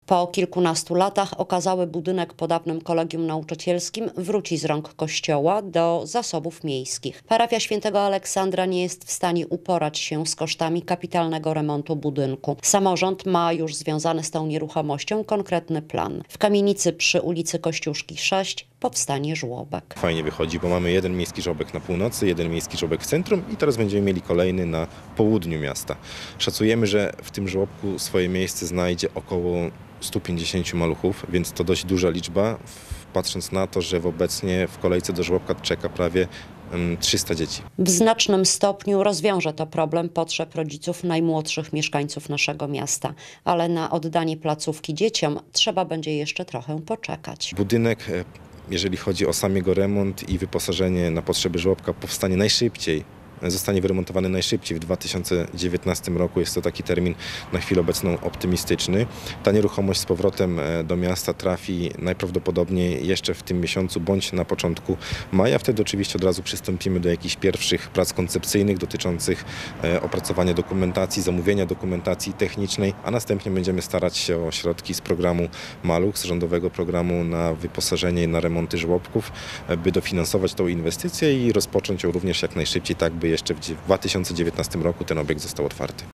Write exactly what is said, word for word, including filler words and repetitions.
Po kilkunastu latach okazały budynek po dawnym kolegium nauczycielskim wróci z rąk kościoła do zasobów miejskich. Parafia Świętego Aleksandra nie jest w stanie uporać się z kosztami kapitalnego remontu budynku. Samorząd ma już związany z tą nieruchomością konkretny plan. W kamienicy przy ulicy Kościuszki sześć powstanie żłobek. Fajnie wychodzi, bo mamy jeden miejski żłobek na północy, jeden miejski żłobek w centrum i teraz będziemy mieli kolejny na południu miasta. Szacujemy, że w tym żłobku swoje miejsce znajdzie około stu pięćdziesięciu maluchów, więc to dość duża liczba, patrząc na to, że obecnie w kolejce do żłobka czeka prawie trzysta dzieci. W znacznym stopniu rozwiąże to problem potrzeb rodziców najmłodszych mieszkańców naszego miasta, ale na oddanie placówki dzieciom trzeba będzie jeszcze trochę poczekać. Budynek, jeżeli chodzi o sam jego remont i wyposażenie na potrzeby żłobka, powstanie najszybciej. Zostanie wyremontowany najszybciej w dwa tysiące dziewiętnastym roku. Jest to taki termin na chwilę obecną optymistyczny. Ta nieruchomość z powrotem do miasta trafi najprawdopodobniej jeszcze w tym miesiącu bądź na początku maja. Wtedy oczywiście od razu przystąpimy do jakichś pierwszych prac koncepcyjnych dotyczących opracowania dokumentacji, zamówienia dokumentacji technicznej, a następnie będziemy starać się o środki z programu Maluch, z rządowego programu na wyposażenie i na remonty żłobków, by dofinansować tą inwestycję i rozpocząć ją również jak najszybciej, tak by jeszcze w dwa tysiące dziewiętnastym roku ten obiekt został otwarty.